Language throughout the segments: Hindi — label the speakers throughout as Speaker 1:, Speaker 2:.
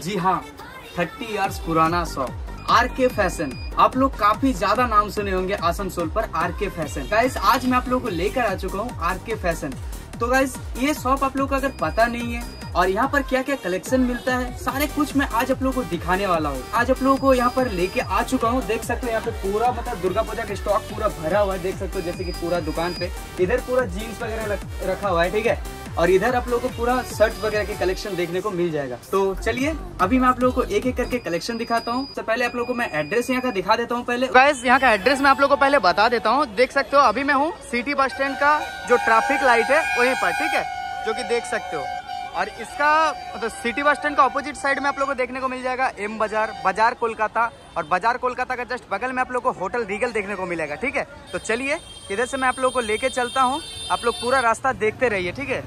Speaker 1: जी हाँ, 30 इयर्स पुराना शॉप आरके फैशन। आप लोग काफी ज्यादा नाम सुने होंगे आसनसोल पर आरके फैशन। गाइस आज मैं आप लोगों को लेकर आ चुका हूँ आरके फैशन। तो गाइस ये शॉप आप लोगों को अगर पता नहीं है और यहाँ पर क्या क्या कलेक्शन मिलता है, सारे कुछ मैं आज आप लोगों को दिखाने वाला हूँ। आज आप लोगों को यहाँ पर लेके आ चुका हूँ। देख सकते हो यहाँ पे पूरा मतलब दुर्गा पूजा का स्टॉक पूरा भरा हुआ है। देख सकते हो जैसे कि पूरा दुकान पे इधर पूरा जीन्स वगैरह रखा हुआ है, ठीक है। और इधर आप लोगों को पूरा शर्ट वगैरह के कलेक्शन देखने को मिल जाएगा। तो चलिए अभी मैं आप लोगों को एक एक करके कलेक्शन दिखाता हूँ। सबसे पहले आप लोगों को मैं एड्रेस यहाँ का दिखा देता हूँ। पहले गाइस यहाँ का एड्रेस मैं आप लोगों को पहले बता देता हूँ। देख सकते हो अभी मैं हूँ सिटी बस स्टैंड का जो ट्रैफिक लाइट है वहीं पर, ठीक है, जो कि देख सकते हो। और इसका मतलब सिटी बस स्टैंड का ऑपोजिट साइड में आप लोगों को देखने को मिल जाएगा एम बाजार कोलकाता। और बाजार कोलकाता का जस्ट बगल में आप लोगों को होटल रीगल देखने को मिलेगा, ठीक है। तो चलिए इधर से मैं आप लोगों को लेके चलता हूँ। आप लोग पूरा रास्ता देखते रहिए, ठीक है।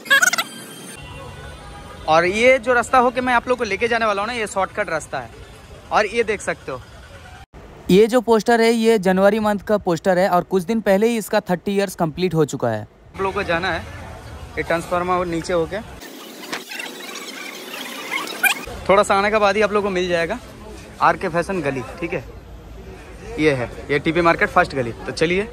Speaker 1: और ये जो रास्ता हो के मैं आप लोगों को लेके जाने वाला हूँ ना, ये शॉर्टकट रास्ता है। और ये देख सकते हो ये जो पोस्टर है ये जनवरी मंथ का पोस्टर है और कुछ दिन पहले ही इसका 30 इयर्स कंप्लीट हो चुका है। आप लोगों को जाना है ये ट्रांसफार्मर नीचे होके थोड़ा सा आने के बाद ही आप लोगों को मिल जाएगा आरके फैशन गली, ठीक है। ये है ये टीपी मार्केट फर्स्ट गली। तो चलिए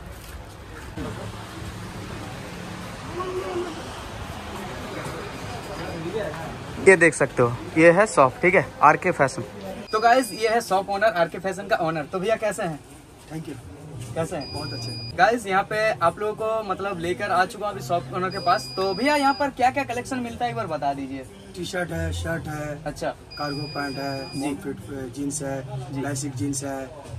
Speaker 1: ये देख सकते हो ये है शॉप, ठीक है, आरके फैशन। तो गाइस ये है शॉप ओनर, आरके फैशन का ओनर। तो भैया कैसे हैं?
Speaker 2: Thank you.
Speaker 1: कैसे हैं?
Speaker 2: बहुत अच्छे।
Speaker 1: गाइस यहाँ पे आप लोगों को मतलब लेकर आ चुका हूँ अभी शॉप ओनर के पास। तो भैया यहाँ पर क्या क्या कलेक्शन मिलता है एक बार बता दीजिए।
Speaker 2: टी शर्ट है, शर्ट है,
Speaker 1: अच्छा,
Speaker 2: कार्गो पैंट है, जी, फिट जीन्स है, क्लासिक जीन्स है,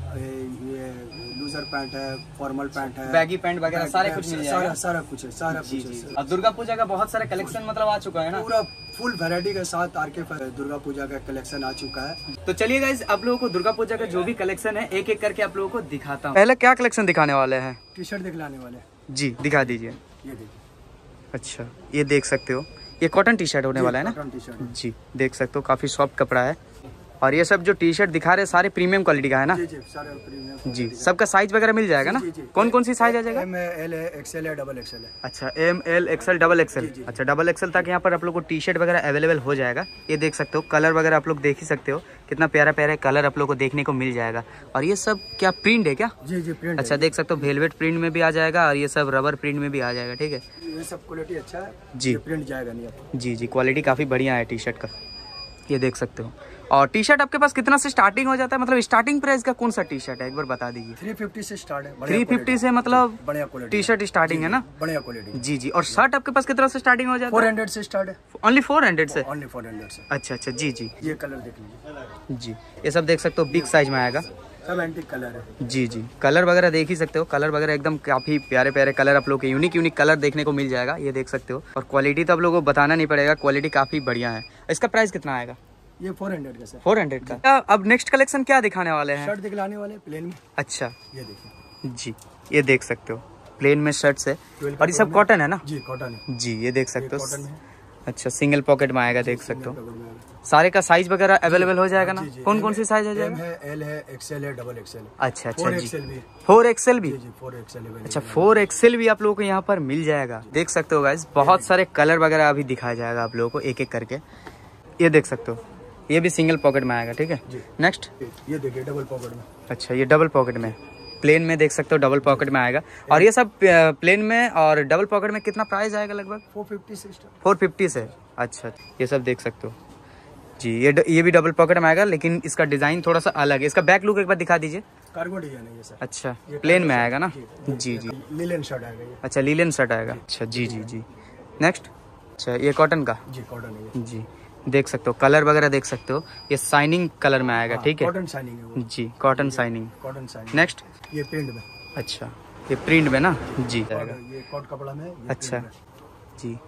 Speaker 2: ये लूजर पैंट है, फॉर्मल पैंट है,
Speaker 1: बैगी पैंट वगैरह सारे कुछ मिल जाएगा।
Speaker 2: सारा कुछ है, सारा
Speaker 1: जी
Speaker 2: कुछ
Speaker 1: जी।
Speaker 2: है।
Speaker 1: और दुर्गा पूजा का बहुत सारे कलेक्शन मतलब आ चुका है ना,
Speaker 2: पूरा फुल वैरायटी के साथ आरके दुर्गा पूजा का कलेक्शन आ चुका है।
Speaker 1: तो चलिए गाइस आप लोगों को दुर्गा पूजा का जो भी कलेक्शन है एक एक करके आप लोगों को दिखाता हूँ। पहले क्या कलेक्शन दिखाने वाले हैं?
Speaker 2: टी शर्ट दिखलाने वाले
Speaker 1: जी, दिखा दीजिए।
Speaker 2: ये देखिए,
Speaker 1: अच्छा ये देख सकते हो ये कॉटन टी शर्ट होने वाला है ना।
Speaker 2: कॉटन टी शर्ट
Speaker 1: जी देख सकते हो काफी सॉफ्ट कपड़ा है। और ये सब जो टी शर्ट दिखा रहे सारे प्रीमियम क्वालिटी का है ना।
Speaker 2: जी जी, सारे प्रीमियम
Speaker 1: जी। सबका साइज वगैरह मिल जाएगा ना? कौन कौन सी साइज आ जाएगा?
Speaker 2: एम है, एल है, एक्सएल है, डबल एक्सएल है।
Speaker 1: अच्छा M L XL double XL. अच्छा डबल एक्सएल तक यहाँ पर आप लोग को टी शर्ट वगैरह अवेलेबल हो जाएगा। ये देख सकते हो कलर वगैरह आप लोग देख ही सकते हो कितना प्यारा प्यारा कलर आप लोग को देखने को मिल जाएगा। और ये सब क्या प्रिंट है क्या?
Speaker 2: जी जी, प्रिंट।
Speaker 1: अच्छा देख सकते हो वेलवेट प्रिंट में भी आ जाएगा और ये सब रबर प्रिंट में भी आ जाएगा, ठीक है।
Speaker 2: ये सब क्वालिटी अच्छा है
Speaker 1: जी,
Speaker 2: प्रिंट जाएगा नहीं आपको।
Speaker 1: जी जी, क्वालिटी काफ़ी बढ़िया है टी शर्ट का, ये देख सकते हो। और टी शर्ट आपके पास कितना से स्टार्टिंग हो जाता है? मतलब स्टार्टिंग प्राइस का कौन सा टी शर्ट है एक बार बता दीजिए।
Speaker 2: 350 से स्टार्ट है।
Speaker 1: 350 से मतलब
Speaker 2: बढ़िया क्वालिटी
Speaker 1: टी शर्ट स्टार्टिंग है ना?
Speaker 2: बढ़िया क्वालिटी।
Speaker 1: जी जी। और शर्ट आपके पास कितना से स्टार्टिंग हो जाता है?
Speaker 2: 400 से स्टार्ट है।
Speaker 1: ओनली 400 से?
Speaker 2: ओनली 400 से। अच्छा
Speaker 1: अच्छा, जी जी।
Speaker 2: ये कलर देख लीजिए
Speaker 1: जी, ये सब देख सकते हो बिग साइज में आएगा।
Speaker 2: सब एंटीक कलर है।
Speaker 1: जी जी, कलर वगैरह देख ही सकते हो। कलर वगैरह एकदम काफी प्यारे प्यारे कलर आप लोग के यूनिक कलर देखने को मिल जाएगा, ये देख सकते हो। और क्वालिटी तो आप लोगों को बताना नहीं पड़ेगा, क्वालिटी काफी बढ़िया है। इसका प्राइस कितना आएगा?
Speaker 2: ये 400 का सर।
Speaker 1: 400 का। अब नेक्स्ट कलेक्शन क्या दिखाने वाले हैं?
Speaker 2: शर्ट दिखलाने वाले प्लेन में।
Speaker 1: अच्छा
Speaker 2: ये देखिए
Speaker 1: जी, ये देख सकते हो प्लेन में शर्ट्स है। और ये सब कॉटन है ना?
Speaker 2: जी कॉटन है।
Speaker 1: जी, ये देख सकते
Speaker 2: कॉटन
Speaker 1: हो।
Speaker 2: है।
Speaker 1: अच्छा सिंगल पॉकेट में आएगा, देख सकते हो। सारे का साइज वगैरह अवेलेबल हो जाएगा ना? कौन कौन सी साइज आ जाएगा?
Speaker 2: एल है, एक्सएल है, डबल एक्सएल है।
Speaker 1: अच्छा अच्छा जी,
Speaker 2: 4XL भी।
Speaker 1: 4XL भी?
Speaker 2: जी 4XL है।
Speaker 1: अच्छा 4XL भी आप लोगों को यहाँ पर मिल जाएगा, देख सकते हो गाइस। बहुत सारे कलर वगैरह अभी दिखाया जाएगा आप लोगों को एक एक करके। ये देख सकते हो ये भी सिंगल पॉकेट में आएगा, ठीक है। नेक्स्ट
Speaker 2: ये देखिए डबल पॉकेट में।
Speaker 1: अच्छा ये डबल पॉकेट में, प्लेन में देख सकते हो डबल पॉकेट में आएगा। और ये सब प्लेन में और डबल पॉकेट में कितना प्राइस आएगा लगभग?
Speaker 2: 450 से स्टार्ट।
Speaker 1: 450 से। अच्छा ये सब देख सकते हो जी। ये भी डबल पॉकेट में आएगा लेकिन इसका डिजाइन थोड़ा सा अलग है। इसका बैक लुक एक बार दिखा दीजिए।
Speaker 2: कार्गो डिजाइन है ये सर।
Speaker 1: अच्छा प्लेन में आएगा ना? जी जी।
Speaker 2: लिलन शर्ट आएगा ये।
Speaker 1: अच्छा लीलन शर्ट आएगा। अच्छा जी जी जी। नेक्स्ट अच्छा ये कॉटन का?
Speaker 2: जी कॉटन है
Speaker 1: जी, देख सकते हो कलर वगैरह देख सकते हो। ये शाइनिंग कलर में आएगा, ठीक है।
Speaker 2: कॉटन शाइनिंग है वो।
Speaker 1: जी cotton shining.
Speaker 2: Cotton shining.
Speaker 1: Next
Speaker 2: ये प्रिंट में।
Speaker 1: अच्छा ये प्रिंट में ना? जी
Speaker 2: ये कॉट कपड़ा में।
Speaker 1: अच्छा जी।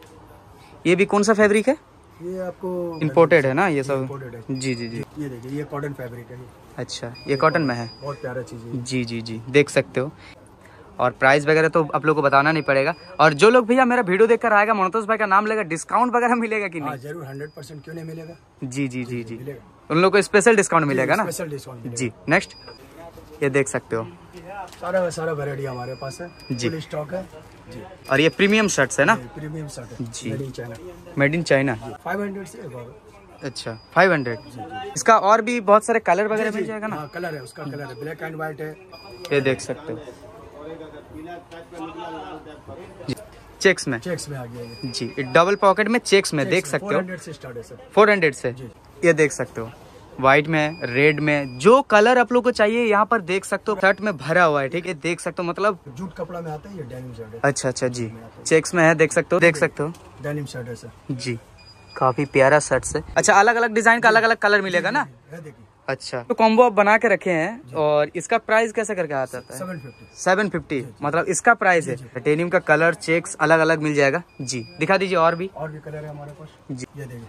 Speaker 1: ये भी कौन सा फैब्रिक है?
Speaker 2: ये आपको
Speaker 1: इम्पोर्टेड है ना ये सब?
Speaker 2: इम्पोर्टेड है।
Speaker 1: जी जी जी।
Speaker 2: ये देखिए ये कॉटन फैब्रिक है।
Speaker 1: अच्छा ये कॉटन में है,
Speaker 2: बहुत प्यारा चीज है।
Speaker 1: जी जी जी, देख सकते हो। और प्राइस वगैरह तो आप लोग को बताना नहीं पड़ेगा। और जो लोग भैया मेरा वीडियो देखकर आएगा मनोतोष भाई का नाम लेगा, डिस्काउंट वगैरह मिलेगा कि नहीं?
Speaker 2: जरूर 100% क्यों नहीं मिलेगा।
Speaker 1: जी जी जी जी,
Speaker 2: मिलेगा।
Speaker 1: उन लोग को स्पेशल डिस्काउंट मिलेगा ना?
Speaker 2: स्पेशल डिस्काउंट
Speaker 1: जी। नेक्स्ट ये देख सकते हो
Speaker 2: सारा वैरायटी हमारे पास है
Speaker 1: जी,
Speaker 2: फुल स्टॉक है जी।
Speaker 1: और ये प्रीमियम शर्ट्स है ना?
Speaker 2: प्रीमियम शर्ट है
Speaker 1: जी,
Speaker 2: made in China.
Speaker 1: Made in China.
Speaker 2: 500 से
Speaker 1: अच्छा 500। इसका और भी बहुत सारे कलर वगैरह मिल जाएगा ना?
Speaker 2: हाँ, कलर है उसका, कलर है ब्लैक एंड व्हाइट है।
Speaker 1: ये देख सकते हो चेक्स में
Speaker 2: आ गया ये
Speaker 1: जी, डबल पॉकेट में चेक्स में देख सकते हो
Speaker 2: 400 से स्टार्ट है सर।
Speaker 1: 400 से ये देख सकते हो। व्हाइट में, रेड में, जो कलर आप लोग को चाहिए यहाँ पर देख सकते हो। शर्ट में भरा हुआ है, ठीक है, देख सकते हो, मतलब
Speaker 2: जूट कपड़ा में आता है ये, डेनिम शर्ट है।
Speaker 1: अच्छा जी, चेक्स में है, देख सकते हो
Speaker 2: डेनिम शर्ट है सर
Speaker 1: जी, काफी प्यारा शर्ट से। अच्छा, अलग अलग डिजाइन का अलग अलग कलर मिलेगा ना?
Speaker 2: देखिए।
Speaker 1: अच्छा, तो कॉम्बो आप बना के रखे हैं और इसका प्राइस कैसे करके आता है? 750 मतलब इसका प्राइस है। डेनिम का कलर चेक्स अलग अलग मिल जाएगा जी। दिखा दीजिए और भी
Speaker 2: कलर है हमारे पास
Speaker 1: जी।
Speaker 2: ये देखिए,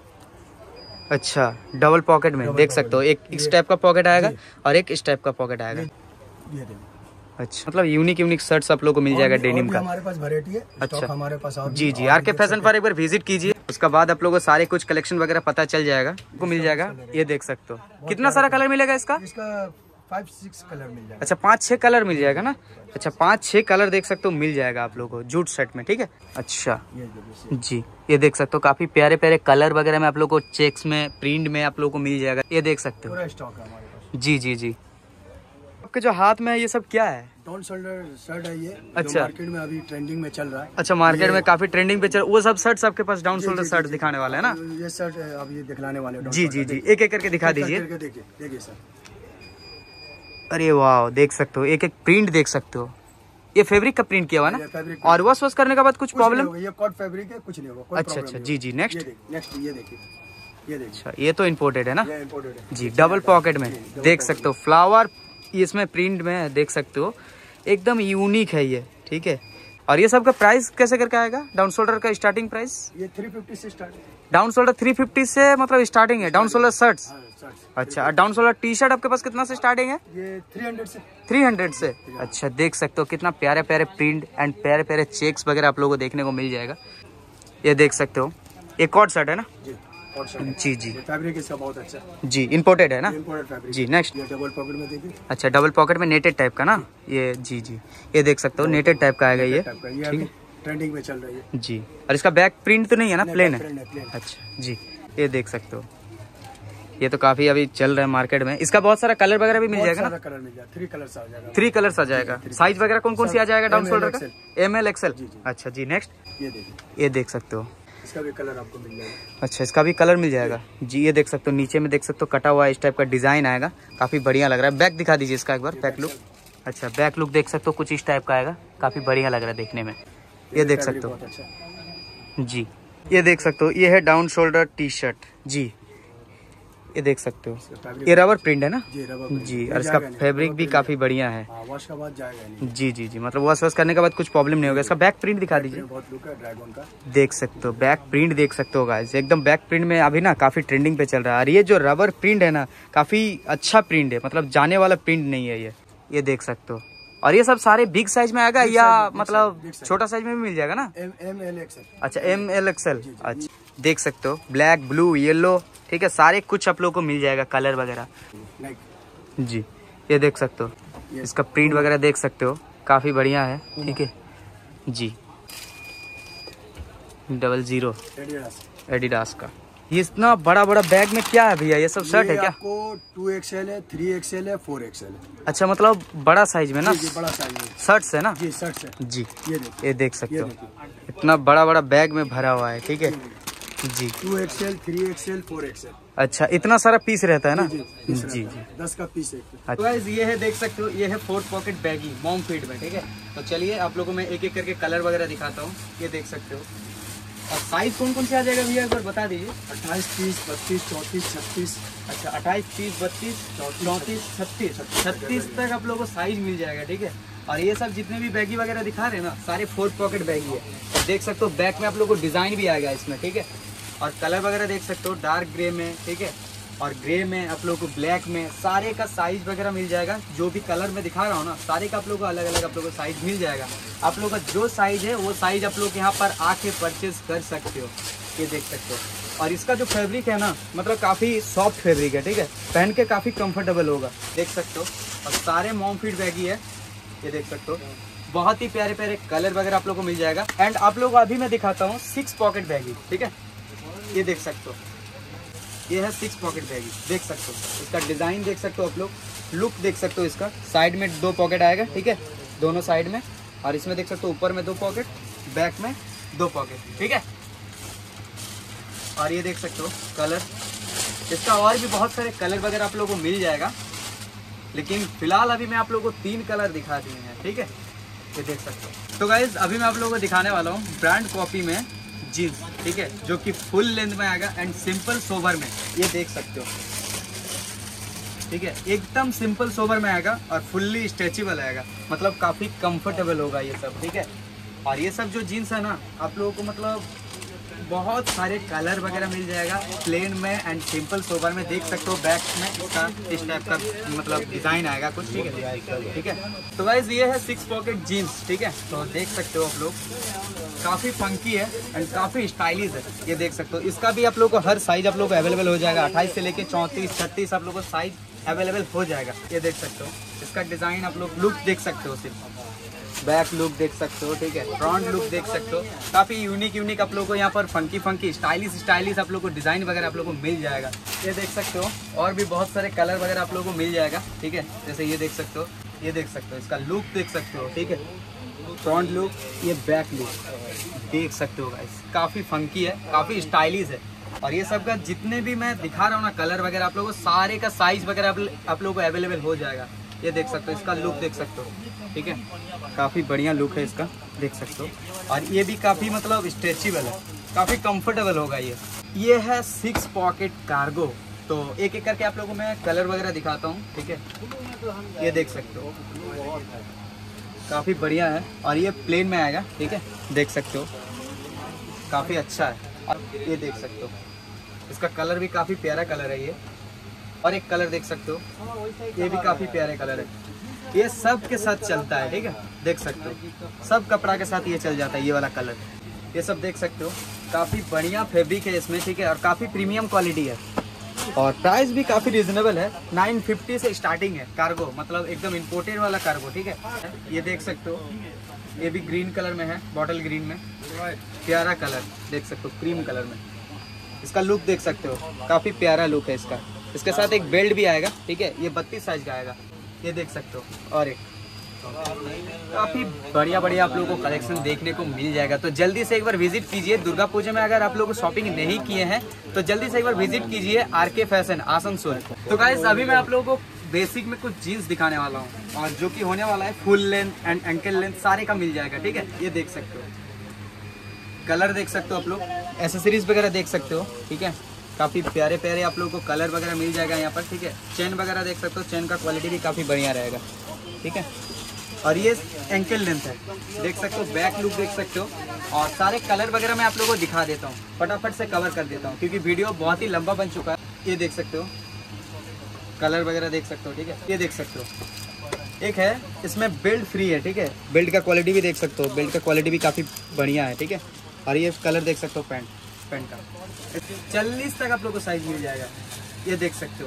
Speaker 1: अच्छा, डबल पॉकेट में देख सकते हो, एक इस टाइप का पॉकेट आएगा और एक इस टाइप का पॉकेट आएगा।
Speaker 2: ये देखिए।
Speaker 1: अच्छा, मतलब यूनिक शर्ट्स आप लोग को मिल जाएगा डेनिम का।
Speaker 2: हमारे पास वैरायटी है, स्टॉक हमारे पास और
Speaker 1: जी जी। आरके फैशन पर एक बार विजिट कीजिए, उसका बाद आप लोगों को सारे कुछ कलेक्शन वगैरह पता चल जाएगा, आपको मिल जाएगा। ये देख सकते हो कितना सारा कलर मिलेगा इसका?
Speaker 2: 5-6 कलर मिल जाएगा।
Speaker 1: अच्छा, 5-6 कलर मिल जाएगा ना? अच्छा, 5-6 कलर देख सकते हो मिल जाएगा आप लोगों को जूट शर्ट में, ठीक है। अच्छा जी, ये देख सकते हो काफी प्यारे प्यारे कलर वगैरह में आप लोग को चेक्स में, प्रिंट में आप लोग को मिल जाएगा। ये देख सकते हो,
Speaker 2: पूरा स्टॉक है हमारे पास।
Speaker 1: जी जी जी। आपके जो हाथ में है ये सब क्या है?
Speaker 2: डाउन शोल्डर शर्ट है ये।
Speaker 1: अच्छा,
Speaker 2: मार्केट में अभी ट्रेंडिंग में चल रहा है।
Speaker 1: अच्छा, मार्केट में काफी ट्रेंडिंग पे चल, वो सब शर्ट्स आपके पास डाउन शोल्डर शर्ट दिखाने वाले है ना?
Speaker 2: ये शर्ट अभी दिखलाने वाले हैं।
Speaker 1: जी जी जी, एक एक करके दिखा दीजिए।
Speaker 2: देखिए सर,
Speaker 1: अरे वाह, देख सकते हो, एक एक प्रिंट देख सकते हो। ये फैब्रिक का प्रिंट किया हुआ ना? और वॉश करने के बाद कुछ प्रॉब्लम?
Speaker 2: ये कॉट फैब्रिक है, कुछ नहीं होगा।
Speaker 1: अच्छा जी जी। नेक्स्ट
Speaker 2: ये देखिए,
Speaker 1: अच्छा, ये तो इम्पोर्टेड है ना?
Speaker 2: ये इम्पोर्टेड है
Speaker 1: जी, डबल पॉकेट में देख सकते हो, फ्लावर इसमें प्रिंट में है, देख सकते हो, एकदम यूनिक है ये, ठीक है। और ये सब का प्राइस कैसे करके आएगा? डाउन शोल्डर का स्टार्टिंग प्राइस
Speaker 2: ये 350 से स्टार्ट है।
Speaker 1: डाउन शोल्डर 350 से मतलब स्टार्टिंग है डाउन शोल्डर शर्ट्स। अच्छा, डाउन शोल्डर टी शर्ट आपके पास कितना से स्टार्टिंग है?
Speaker 2: ये
Speaker 1: 300 से। अच्छा, देख सकते हो कितना प्यारे प्यारे प्रिंट एंड प्यारे प्यारे चेक्स वगैरह आप लोगों को देखने को मिल जाएगा। ये देख सकते हो, एक कॉट शर्ट है ना? जी जी।
Speaker 2: फैब्रिक इसका बहुत अच्छा है
Speaker 1: जी, इम्पोर्टेड है ना?
Speaker 2: इम्पोर्टेड फैब्रिक
Speaker 1: जी। नेक्स्ट,
Speaker 2: ये डबल पॉकेट में देखिए।
Speaker 1: अच्छा, डबल पॉकेट में नेटेड टाइप का ना? ये जी जी, ये देख सकते हो नेटेड टाइप का आएगा ये, ठीक है,
Speaker 2: ट्रेंडिंग में चल रही है
Speaker 1: जी। और इसका बैक प्रिंट तो नहीं है ना? प्लेन है?
Speaker 2: प्लेन।
Speaker 1: अच्छा जी, ये देख सकते हो, ये तो काफी अभी चल रहा है मार्केट में। इसका बहुत सारा कलर वगैरह भी मिल जाएगा ना?
Speaker 2: कलर मिल जाएगा, 3 कलर्स आ जाएगा।
Speaker 1: 3 कलर्स आ जाएगा। साइज वगैरह कौन कौन सी आ जाएगा डाउन शोल्डर का? ML XL। अच्छा जी। नेक्स्ट,
Speaker 2: ये देखिए,
Speaker 1: ये देख सकते हो,
Speaker 2: इसका भी कलर आपको मिल जाएगा।
Speaker 1: अच्छा, इसका भी कलर मिल जाएगा जी। ये देख सकते हो, नीचे में देख सकते हो कटा हुआ इस टाइप का डिजाइन आएगा, काफी बढ़िया लग रहा है। बैक दिखा दीजिए इसका एक बार, बैक लुक। अच्छा, बैक लुक देख सकते हो कुछ इस टाइप का आएगा, काफी बढ़िया लग रहा है देखने में। ये देख सकते हो जी, ये देख सकते हो, ये है डाउन शोल्डर टी शर्ट जी। ये देख सकते हो, ये रबर प्रिंट है ना? जी। और इसका फैब्रिक भी काफी बढ़िया है।
Speaker 2: वॉश के बाद जाएगा नहीं।
Speaker 1: जी जी जी, मतलब वॉश करने के बाद कुछ प्रॉब्लम नहीं होगा। इसका बैक प्रिंट दिखा दीजिए।
Speaker 2: बहुत लुक है ड्रैगन का, देख
Speaker 1: सकते हो, बैक प्रिंट देख सकते हो गाइस, एकदम बैक प्रिंट में अभी ना काफी ट्रेंडिंग पे चल रहा है। और ये जो रबर प्रिंट है ना, काफी अच्छा प्रिंट है, मतलब जाने वाला प्रिंट नहीं है ये देख सकते हो। और ये सब सारे बिग साइज में आएगा या मतलब छोटा साइज में भी मिल जाएगा ना?
Speaker 2: ML XL।
Speaker 1: अच्छा, ML XL। अच्छा, देख सकते हो, ब्लैक, ब्लू, येलो, ठीक है, सारे कुछ आप लोग को मिल जाएगा कलर वगैरह जी। ये देख सकते हो, इसका प्रिंट वगैरह देख सकते हो, काफी बढ़िया है, ठीक है जी। 00 एडिडास का। ये इतना बड़ा बड़ा बैग में क्या है भैया? ये सब शर्ट है क्या?
Speaker 2: आपको 2XL है, 3XL है, 4XL है।
Speaker 1: अच्छा, मतलब बड़ा साइज में ना?
Speaker 2: जी, बड़ा साइज में
Speaker 1: शर्ट्स है ना?
Speaker 2: जी, शर्ट्स है
Speaker 1: जी। ये देख सकते हो, इतना बड़ा बड़ा बैग में भरा हुआ है, ठीक है जी।
Speaker 2: 2XL, 3XL, 4XL।
Speaker 1: अच्छा, इतना सारा पीस रहता है ना?
Speaker 2: जी 10 का पीस है।
Speaker 1: तो गाइस, ये है, देख सकते हो, ये है 4 पॉकेट बैगी मॉम फिट में, ठीक है। तो चलिए आप लोगों को मैं एक एक करके कलर वगैरह दिखाता हूँ। ये देख सकते हो, और साइज कौन कौन से आ जाएगा भैया एक बार बता दीजिए।
Speaker 2: 28, 30, 32, 34, 36।
Speaker 1: अच्छा, 28, 30, 32, 34, 36 तक आप लोगों को साइज मिल जाएगा, ठीक है। और ये सब जितने भी बैगी वगैरह दिखा रहे हैं ना, सारे 4 पॉकेट बैगी है। तो देख सकते हो, बैक में आप लोगों को डिजाइन भी आएगा इसमें, ठीक है। और कलर वगैरह देख सकते हो, डार्क ग्रे में, ठीक है, और ग्रे में आप लोगों को, ब्लैक में, सारे का साइज वगैरह मिल जाएगा। जो भी कलर में दिखा रहा हूँ ना, सारे का आप लोगों को अलग अलग आप लोगों को साइज मिल जाएगा। आप लोगों का जो साइज है वो साइज आप लोग यहाँ पर आके परचेज कर सकते हो। ये देख सकते हो। और इसका जो फैब्रिक है ना, मतलब काफ़ी सॉफ्ट फैब्रिक है, ठीक है, पहन के काफ़ी कंफर्टेबल होगा, देख सकते हो। और सारे मॉम फिट बैगी है, ये देख सकते हो, बहुत ही प्यारे प्यारे कलर वगैरह आप लोग को मिल जाएगा। एंड आप लोग को अभी मैं दिखाता हूँ 6 पॉकेट बैगी, ठीक है। ये देख सकते हो, ये है 6 पॉकेट बैगी, देख सकते हो इसका डिजाइन, देख सकते हो आप लोग, लुक देख सकते हो इसका। साइड में 2 पॉकेट आएगा, ठीक है, दोनों साइड में, और इसमें देख सकते हो ऊपर में 2 पॉकेट, बैक में 2 पॉकेट, ठीक है। और ये देख सकते हो कलर, इसका और भी बहुत सारे कलर वगैरह आप लोगों को मिल जाएगा, लेकिन फिलहाल अभी मैं आप लोगों को 3 कलर दिखा दिए हैं, ठीक है, ये देख सकते हो। तो गाइज अभी मैं आप लोगों को दिखाने वाला हूँ ब्रांड कॉपी में जीन्स, ठीक है, जो कि फुल लेंथ में आएगा एंड सिंपल सोबर में, ये देख सकते हो, ठीक है, एकदम सिंपल सोबर में आएगा और फुल्ली स्ट्रेचेबल आएगा, मतलब काफ़ी कंफर्टेबल होगा ये सब, ठीक है। और ये सब जो जीन्स है ना, आप लोगों को मतलब बहुत सारे कलर वगैरह मिल जाएगा प्लेन में एंड सिंपल सोबर में, देख सकते हो। बैक में इसका इस टाइप का मतलब डिज़ाइन आएगा कुछ, ठीक है, ठीक है। तो गाइस ये है 6 पॉकेट जीन्स, ठीक है, तो देख सकते हो आप लोग, काफ़ी फंकी है एंड काफ़ी स्टाइलिश है, ये देख सकते हो। इसका भी आप लोग को हर साइज आप लोग को अवेलेबल हो जाएगा, 28 से लेके 34, 36 आप लोग को साइज अवेलेबल हो जाएगा, ये देख सकते हो। इसका डिज़ाइन आप लोग लुक देख सकते हो, सिर्फ बैक लुक देख सकते हो, ठीक है, फ्रंट लुक देख सकते हो, काफ़ी यूनिक आप लोगों को यहाँ पर फंकी स्टाइलिश आप लोगों को डिज़ाइन वगैरह आप लोगों को मिल जाएगा, ये देख सकते हो। और भी बहुत सारे कलर वगैरह आप लोगों को मिल जाएगा, ठीक है, जैसे ये देख सकते हो, ये देख सकते हो, इसका लुक देख सकते हो, ठीक है, फ्रंट लुक, ये बैक लुक देख सकते हो गाइस, काफ़ी फंकी है, काफ़ी स्टाइलिश है। और ये सब का जितने भी मैं दिखा रहा हूँ ना कलर वगैरह, आप लोगों को सारे का साइज वगैरह आप लोगों को अवेलेबल हो जाएगा, ये देख सकते हो। इसका लुक देख सकते हो, ठीक है, काफ़ी बढ़िया लुक है इसका, देख सकते हो। और ये भी काफ़ी मतलब स्ट्रेचेबल है, काफ़ी कंफर्टेबल होगा ये है 6 पॉकेट कार्गो। तो एक एक करके आप लोगों को मैं कलर वगैरह दिखाता हूँ, ठीक है, ये देख सकते हो, काफ़ी बढ़िया है। और ये प्लेन में आएगा, ठीक है, देख सकते हो, काफ़ी अच्छा है। और ये देख सकते हो, इसका कलर भी काफ़ी प्यारा कलर है ये। और एक कलर देख सकते हो, ये भी काफ़ी प्यारे कलर है, ये सब के साथ चलता है, ठीक है, देख सकते हो, सब कपड़ा के साथ ये चल जाता है, ये वाला कलर, ये सब देख सकते हो, काफ़ी बढ़िया फैब्रिक है इसमें, ठीक है, और काफ़ी प्रीमियम क्वालिटी है। और प्राइस भी काफ़ी रिजनेबल है, 950 से स्टार्टिंग है कार्गो, मतलब एकदम इम्पोर्टेड वाला कार्गो, ठीक है। ये देख सकते हो, ये भी ग्रीन कलर में है, बॉटल ग्रीन में, प्यारा कलर देख सकते हो, क्रीम कलर में। इसका लुक देख सकते हो, काफ़ी प्यारा लुक है इसका। इसके साथ एक बेल्ट भी आएगा, ठीक है, ये 32 साइज का आएगा, ये देख सकते हो। और एक काफ़ी बढ़िया आप लोगों को कलेक्शन देखने को मिल जाएगा। तो जल्दी से एक बार विजिट कीजिए दुर्गा पूजा में। अगर आप लोग शॉपिंग नहीं किए हैं तो जल्दी से एक बार विजिट कीजिए आरके फैशन आसनसोल। तो गाइस अभी मैं आप लोगों को बेसिक में कुछ जीन्स दिखाने वाला हूँ, और जो कि होने वाला है full length and ankle length सारे का मिल जाएगा, ठीक है। ये देख सकते हो, कलर देख सकते हो आप लोग, एसेसरीज वगैरह देख सकते हो, ठीक है, काफ़ी प्यारे आप लोगों को कलर वगैरह मिल जाएगा यहाँ पर, ठीक है। चेन वगैरह देख सकते हो, चेन का क्वालिटी भी काफ़ी बढ़िया रहेगा, ठीक है। और ये एंकल लेंथ है, देख सकते हो, बैक लुक देख सकते हो। और सारे कलर वगैरह मैं आप लोगों को दिखा देता हूँ, फटाफट से कवर कर देता हूँ क्योंकि वीडियो बहुत ही लंबा बन चुका है। ये देख सकते हो, कलर वगैरह देख सकते हो, ठीक है। ये देख सकते हो, एक है इसमें बेल्ट फ्री है, ठीक है, बेल्ट का क्वालिटी भी देख सकते हो, बेल्ट का क्वालिटी भी काफ़ी बढ़िया है, ठीक है। और ये कलर देख सकते हो, पैंट का 40 तक आप लोग को साइज मिल जाएगा, ये देख सकते हो।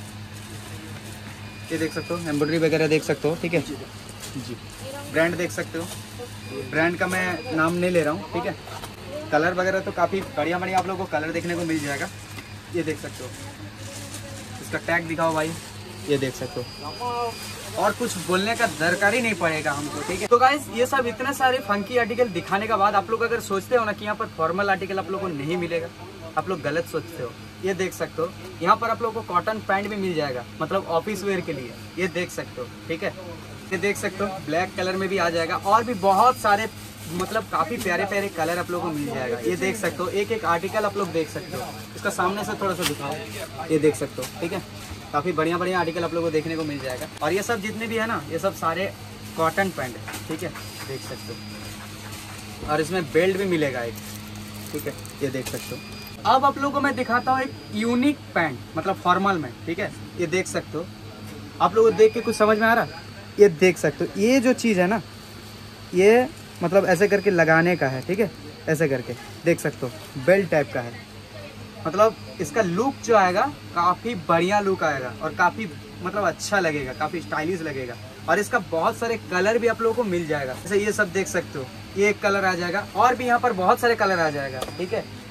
Speaker 1: ये देख सकते हो, एम्ब्रॉयडरी वगैरह देख सकते हो, ठीक है जी। ब्रांड देख सकते हो, ब्रांड का मैं नाम नहीं ले रहा हूँ, ठीक है। कलर वगैरह तो काफ़ी बढ़िया आप लोगों को कलर देखने को मिल जाएगा, ये देख सकते हो। इसका टैग दिखाओ भाई, ये देख सकते हो। और कुछ बोलने का दरकार ही नहीं पड़ेगा हमको, ठीक है। तो गाइस ये सब इतने सारे फंकी आर्टिकल दिखाने के बाद आप लोग अगर सोचते हो ना कि यहाँ पर फॉर्मल आर्टिकल आप लोग को नहीं मिलेगा, आप लोग गलत सोचते हो। ये देख सकते हो, यहाँ पर आप लोग को कॉटन पैंट भी मिल जाएगा, मतलब ऑफिस वेयर के लिए, ये देख सकते हो, ठीक है। ये देख सकते हो, ब्लैक कलर में भी आ जाएगा, और भी बहुत सारे मतलब काफ़ी प्यारे कलर आप लोगों को मिल जाएगा। ये देख सकते हो, एक आर्टिकल आप लोग देख सकते हो। इसका सामने से थोड़ा सा दिखाओ, ये देख सकते हो, ठीक है। काफ़ी बढ़िया आर्टिकल आप लोगों को देखने को मिल जाएगा। और ये सब जितने भी है ना, ये सब सारे कॉटन पैंट है, ठीक है, देख सकते हो। और इसमें बेल्ट भी मिलेगा एक, ठीक है, ये देख सकते हो। अब आप लोगों को मैं दिखाता हूँ एक यूनिक पैंट, मतलब फॉर्मल में, ठीक है। ये देख सकते हो, आप लोगों को देख के कुछ समझ में आ रहा है? ये देख सकते हो, ये जो चीज़ है ना, ये मतलब ऐसे करके लगाने का है, ठीक है, ऐसे करके देख सकते हो, बेल्ट टाइप का है। मतलब इसका लुक जो आएगा काफ़ी बढ़िया लुक आएगा, और काफ़ी मतलब अच्छा लगेगा, काफ़ी स्टाइलिश लगेगा। और इसका बहुत सारे कलर भी आप लोगों को मिल जाएगा, जैसे ये सब देख सकते हो, ये एक कलर आ जाएगा, और भी यहाँ पर बहुत सारे कलर आ जाएगा, ठीक है।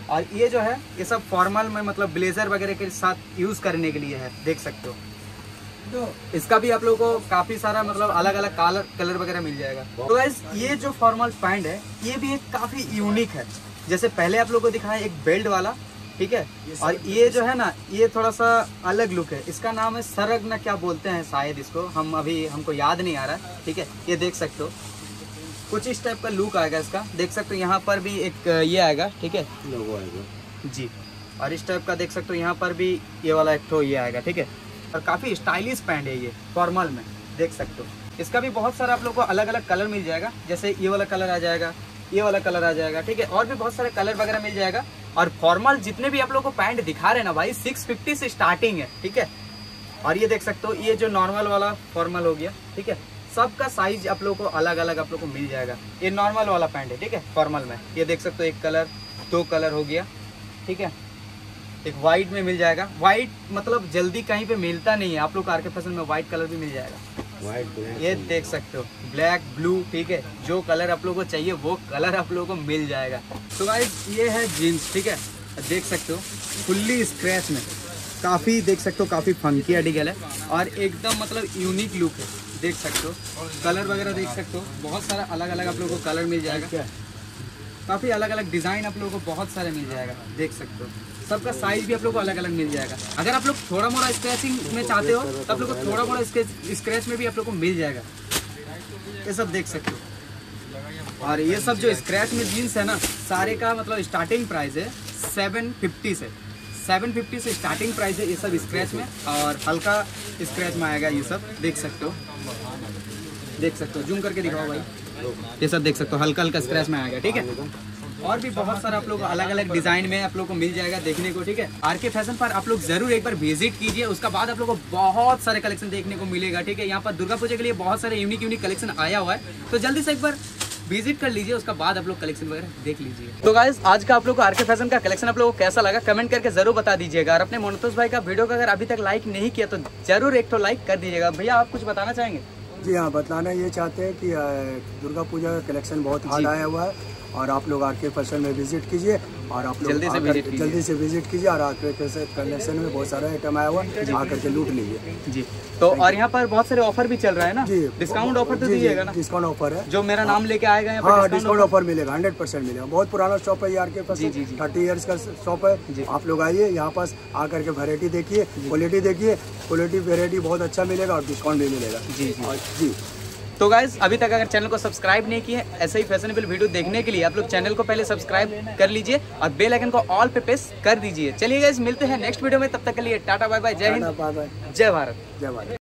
Speaker 1: और ये जो है ये सब फॉर्मल में मतलब ब्लेजर वगैरह के साथ यूज करने के लिए है, देख सकते हो। तो इसका भी आप लोगों को काफी सारा मतलब अलग अलग कलर वगैरह मिल जाएगा। तो गाइस ये जो फॉर्मल पैंट है ये भी एक काफी यूनिक है। जैसे पहले आप लोगों को दिखाया एक बेल्ट वाला, ठीक है, और ये जो है ना ये थोड़ा सा अलग लुक है। इसका नाम है सरग ना क्या बोलते हैं शायद इसको, हमको याद नहीं आ रहा है, ठीक है। ये देख सकते हो कुछ इस टाइप का लुक आएगा इसका, देख सकते हो। यहाँ पर भी एक ये आएगा, ठीक है, लोगो आएगा जी। और इस टाइप का देख सकते हो यहाँ पर भी ये वाला एक ठो ये आएगा, ठीक है। और काफी स्टाइलिश पैंट है ये फॉर्मल में, देख सकते हो। इसका भी बहुत सारा आप लोग को अलग अलग कलर मिल जाएगा। जैसे ये वाला कलर आ जाएगा, ये वाला कलर आ जाएगा, ठीक है। और भी बहुत सारे कलर वगैरह मिल जाएगा। और फॉर्मल जितने भी आप लोग को पैंट दिखा रहे हैं ना भाई 650 से स्टार्टिंग है, ठीक है। और ये देख सकते हो ये जो नॉर्मल वाला फॉर्मल हो गया, ठीक है। सबका साइज आप लोग को अलग अलग आप लोग को मिल जाएगा। ये नॉर्मल वाला पैंट है, ठीक है, फॉर्मल में। ये देख सकते हो एक कलर, 2 कलर हो गया, ठीक है। एक वाइट में मिल जाएगा। वाइट मतलब जल्दी कहीं पे मिलता नहीं है, आप लोग आरके फैशन में वाइट कलर भी मिल जाएगा। वाइट ये देख सकते हो, ब्लैक, ब्लू, ठीक है। जो कलर आप लोगों को चाहिए वो कलर आप लोगों को मिल जाएगा। तो गाइस ये है जीन्स, ठीक है, देख सकते हो फुल्ली स्क्रैच में, काफ़ी देख सकते हो काफ़ी फंकी आर्टिकल है और एकदम मतलब यूनिक लुक है, देख सकते हो। कलर वगैरह देख सकते हो, बहुत सारा अलग अलग आप लोगों को कलर मिल जाएगा। काफ़ी अलग अलग डिज़ाइन आप लोगों को बहुत सारे मिल जाएगा, देख सकते हो। सबका साइज भी आप लोग को अलग अलग मिल जाएगा। अगर आप लोग थोड़ा मोड़ा स्क्रैचिंग में चाहते हो तो आप लोग को थोड़ा मोड़ा स्क्रैच में भी आप लोग को मिल जाएगा। ये सब देख सकते हो। और ये सब जो स्क्रैच में जीन्स है ना, सारे का मतलब स्टार्टिंग प्राइस है 750 से 750 से स्टार्टिंग प्राइस है ये सब स्क्रैच में। और हल्का स्क्रैच में आएगा ये सब, देख सकते हो, देख सकते हो। जूम करके दिखाओ भाई, ये सब देख सकते हो हल्का हल्का स्क्रैच में आएगा, ठीक है। और भी बहुत सारा आप लोग को अलग अलग डिजाइन में आप लोग को मिल जाएगा देखने को, ठीक है। आरके फैशन पर आप लोग जरूर एक बार विजिट कीजिए, उसका बाद आप लोग को बहुत सारे कलेक्शन देखने को मिलेगा, ठीक है। यहाँ पर दुर्गा पूजा के लिए बहुत सारे यूनिक कलेक्शन आया हुआ है, तो जल्दी से एक बार विजिट कर लीजिए, उसका बाद आप लोग कलेक्शन वगैरह देख लीजिए। तो गाइस आज का आप लोग को आरके फैशन का कलेक्शन आप लोगों को कैसा लगा कमेंट करके जरूर बता दीजिएगा। और अपने मोनतोष भाई का वीडियो का अगर अभी तक लाइक नहीं किया तो जरूर एक तो लाइक कर दीजिएगा। भैया आप कुछ बताना चाहेंगे?
Speaker 2: जी हाँ, बताना ये चाहते हैं कि दुर्गा पूजा का कलेक्शन बहुत हार्ड आया हुआ है और आप लोग आरके फैशन में विजिट कीजिए और आप लोग जल्दी से विजिट कीजिए। और आरके फैशन कलेक्शन में बहुत सारा आइटम आया हुआ है, आकर के लूट लीजिए
Speaker 1: जी। तो और यहाँ पर बहुत सारे ऑफर भी चल रहा है ना जी, डिस्काउंट ऑफर तो दीजिएगा ना?
Speaker 2: डिस्काउंट ऑफर है,
Speaker 1: जो मेरा नाम लेके आएगा यहाँ
Speaker 2: पर डिस्काउंट ऑफर मिलेगा, 100% मिलेगा। बहुत पुराना शॉप है आरके फैशन, 30 ईयर्स का शॉप है। आप लोग आइए यहाँ पास आकर के वैरायटी देखिए, क्वालिटी देखिए, क्वालिटी वेरायटी बहुत अच्छा मिलेगा और डिस्काउंट भी मिलेगा जी।
Speaker 1: तो गाइज अभी तक अगर चैनल को सब्सक्राइब नहीं किए ऐसे ही फैशनेबल वीडियो देखने के लिए आप लोग चैनल को पहले सब्सक्राइब कर लीजिए और बेल आइकन को ऑल पे प्रेस कर दीजिए। चलिए गाइज मिलते हैं नेक्स्ट वीडियो में, तब तक के लिए टाटा बाय बाय, जय हिंद, जय भारत।